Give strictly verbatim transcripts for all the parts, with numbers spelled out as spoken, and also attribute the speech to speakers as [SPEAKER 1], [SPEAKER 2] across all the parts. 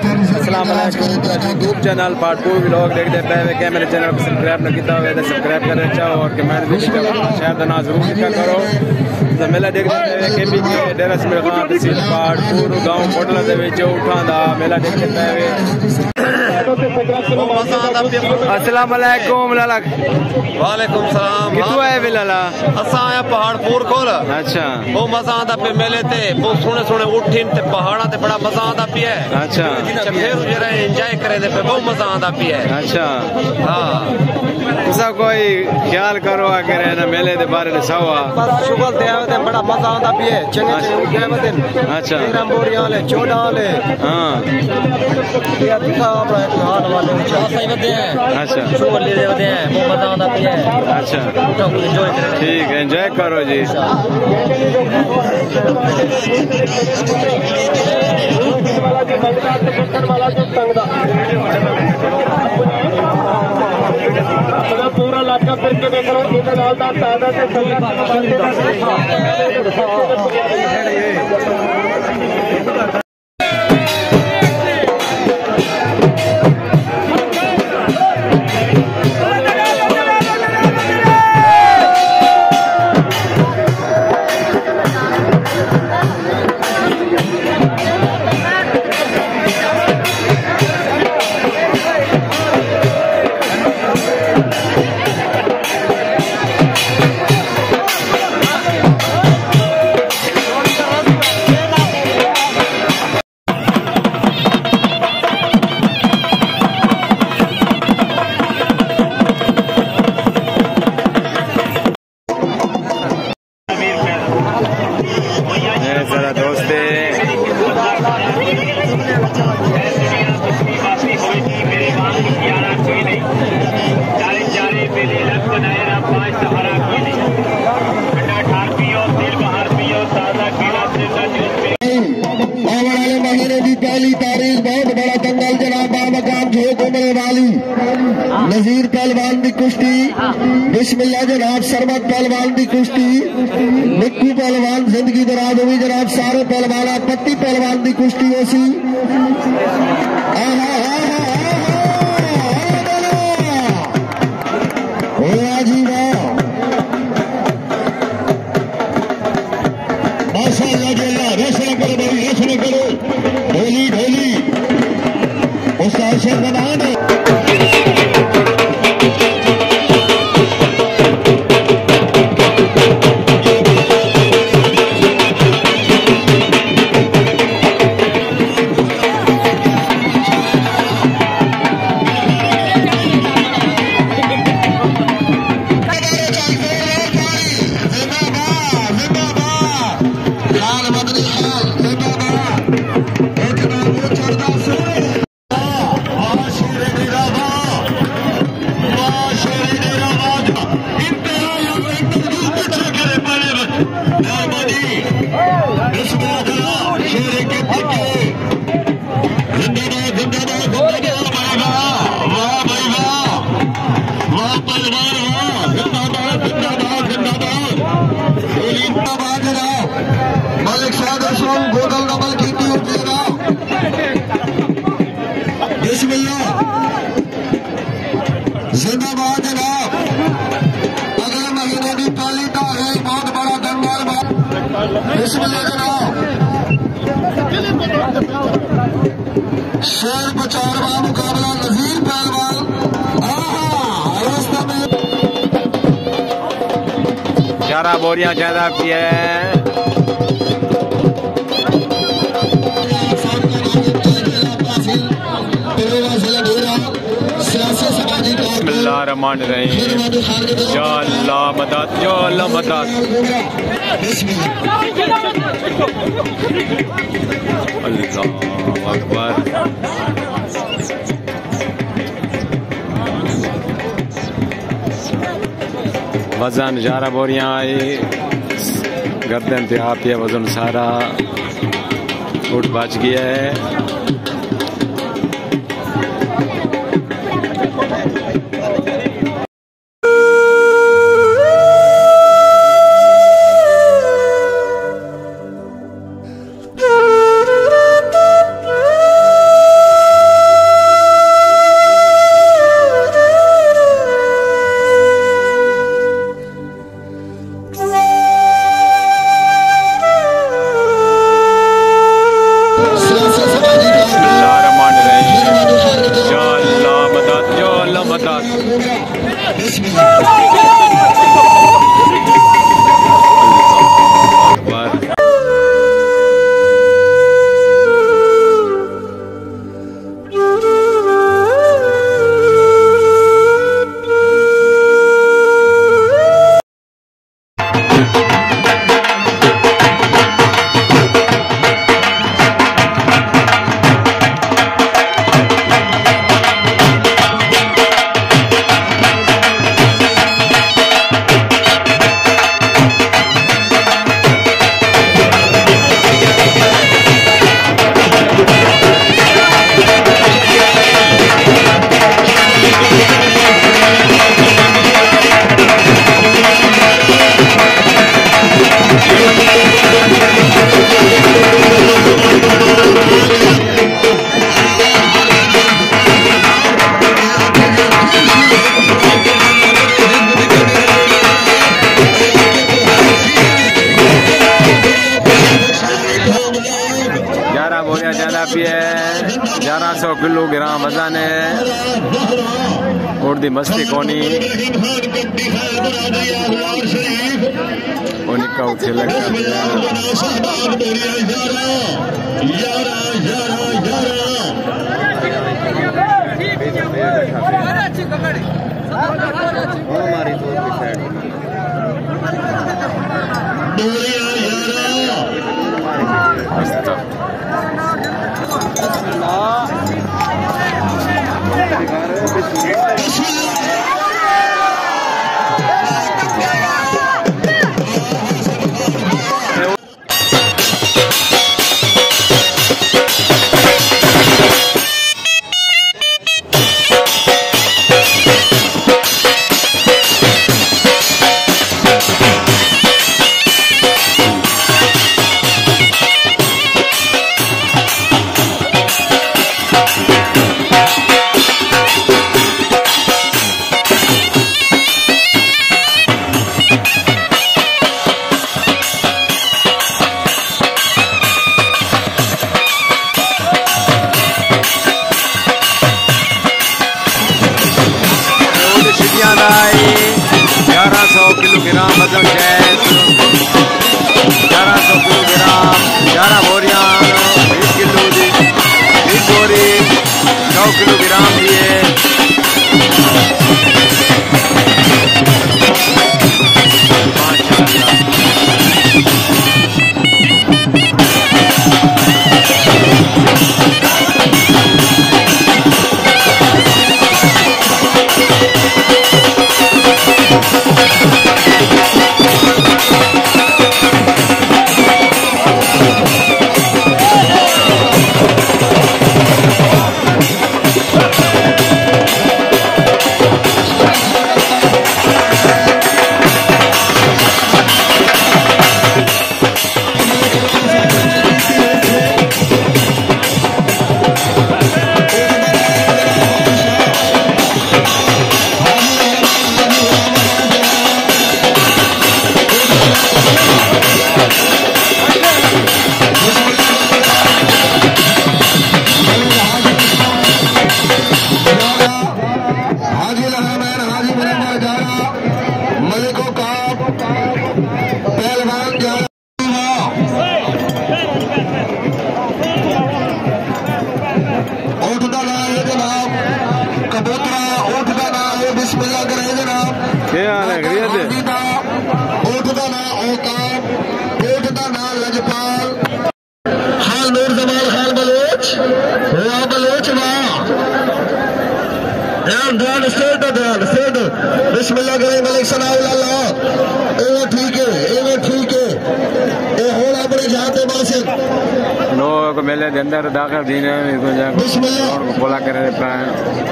[SPEAKER 1] अस्सलाम वालेकुम। YouTube channel पार्टपूर vlog देखते पे मेरे चैनल को सब्सक्राइब न किया हुआ तो सब्सक्राइब करना चाहो और कमेंट भी शेयर करना जरूर लिखा करो। तो मेला देखते पे के पी के डेरा सिमर खान तहसील पार्टपूर गाँव कोटला दे विच उठां दा मेला देखते पे। अस्सलाम वालेकुम लाला।
[SPEAKER 2] वालेकुम सलाम।
[SPEAKER 1] कितु आए वे लाला?
[SPEAKER 2] असा आया पहाड़पुर कोल।
[SPEAKER 1] अच्छा
[SPEAKER 2] वो मजा आंदा पे मेले ते वो सोने सोने उठीन ते पहाड़ा ते बड़ा मजा आंदा पिया।
[SPEAKER 1] अच्छा
[SPEAKER 2] फिर जरा एंजॉय करे ते पे बहुत मजा आंदा पिया। अच्छा हां
[SPEAKER 1] तुसा कोई ख्याल करो अगर ना मेले दे बारे में सवा
[SPEAKER 3] शुगल ते आवे ते बड़ा मजा आंदा पिया। चंगे चंगे गेमते।
[SPEAKER 1] अच्छा
[SPEAKER 3] तेरह बोरियां ले चौदह ले।
[SPEAKER 1] हां
[SPEAKER 3] या तुसा अपना हाल वाले में सही बदे हैं।
[SPEAKER 1] अच्छा
[SPEAKER 3] शुगल ले देते हैं वो मजा आंदा पिया।
[SPEAKER 1] अच्छा
[SPEAKER 3] उठो एंजॉय करे।
[SPEAKER 1] ठीक है एंजॉय करो जी।
[SPEAKER 4] पूरा इलाका फिर के देख लो इधर आता ताजा से
[SPEAKER 5] पहली तारीख बहुत बड़ा दंगल जनाब बामकाम झोंक उमरे वाली नजीर पहलवान की कुश्ती बिस्मिल्लाह जनाब सरमत पहलवान की कुश्ती निक्कू पहलवान जिंदगी दराज हुई जनाब सारे पहलवान पत्ती पहलवान की कुश्ती होसी जी वाह माशाअल्लाह जी अल्लाह रोशन करो भाई रोशन करो ढोली ढोली उस आशर बना दो। जिंदाबाद जनाब अगले महीने की पहली तारीख बहुत बड़ा दंगल बिस्मिल्लाह जनाब शेर बचार का मुकाबला नजीर पहलवान
[SPEAKER 1] चारा बोरियां ज्यादा की है। बिस्मिल्लाहिर्रहमानिर्रहीम। या अल्लाह मदद या अल्लाह मदद। अल्लाह अकबर। वजन ग्यारह बोरियां आई गर्दन पे आप ये वजन सारा उठ बच गया है। ग्यारह सौ किलोग्राम वजन है और दी मस्ती कोनी उनका उठे लगा हमारी तो साइड ग्यारह सौ किलोग्राम वजन गैस ग्यारह सौ किलोग्राम ग्यारह बोरियां बीस किलो दी बीस बोरी सौ किलोग्राम दिए बिस्मिल्लाह करें मलिक सनाउल्लाह ठीक है एवं ठीक है ए होल अपने जाते बासे नो को मेले के अंदर दाखिल दीने को जा बिस्मिल्लाह को बोला करे प्राण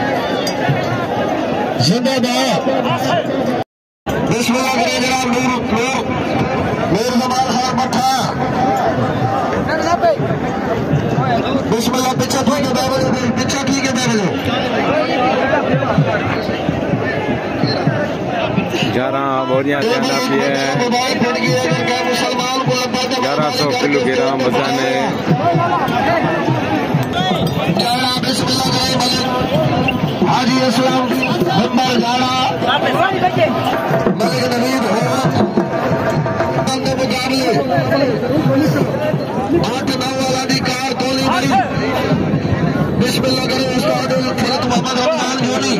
[SPEAKER 1] जिंदाबाद बिस्मिल्लाह करें जनाब नूर नूर नूर जमाल खान मठा बिस्मिल्लाह पीछे ठीक है बाबू पीछे ठीक है ग्यारह बोरियां चंदा भी है ग्यारह सौ किलोग्राम वजन है हाजी असलम नंबर ग्यारह मलिक नवीद मुकाबले आठ नौ वाला दी कार कोली बड़ी बिस्मिल्लाह करें उस्ताद फरत मोहम्मद रमजान जोनी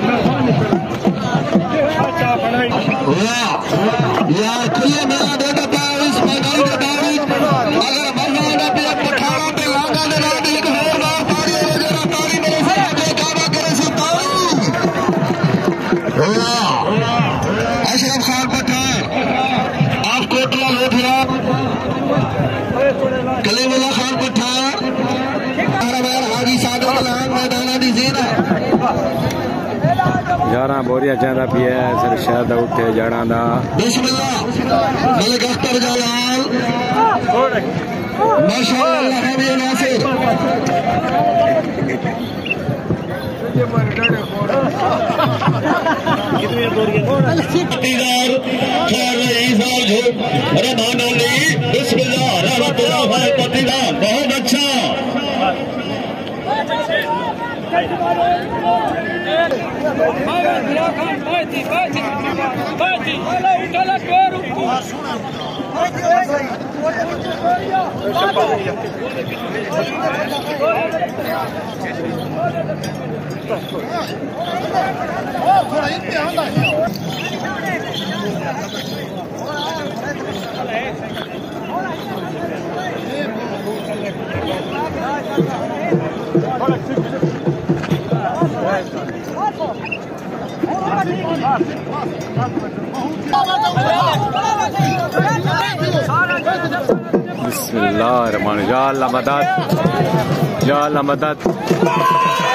[SPEAKER 1] यार खुले मेरा बेटा बाईस मैदान के बाईस अगर मरना ना पे पठारों पे लागा दे ना एक और बार तारी हो जरा तारी मेरे से आगे काबा करे से तारी अशरफ खान पठान आप कोटला लोधरा कलीमुल्लाह खान पठान हाजी सादत लान मैदान दी जीना ग्यारह बोरिया चाहता भी है सर शायद उठे जाना दा मलिक अख्तर जलाल माशाअल्लाह हबीब नासिर कितने बोरिया इधर चार इसाल झूठ रहमान अली बिस्मिल्लाह रहमतुल्लाह है पतिदा बहुत अच्छा बिस्मिल्लाह रहमान, या अल्लाह मदद, या अल्लाह मदद।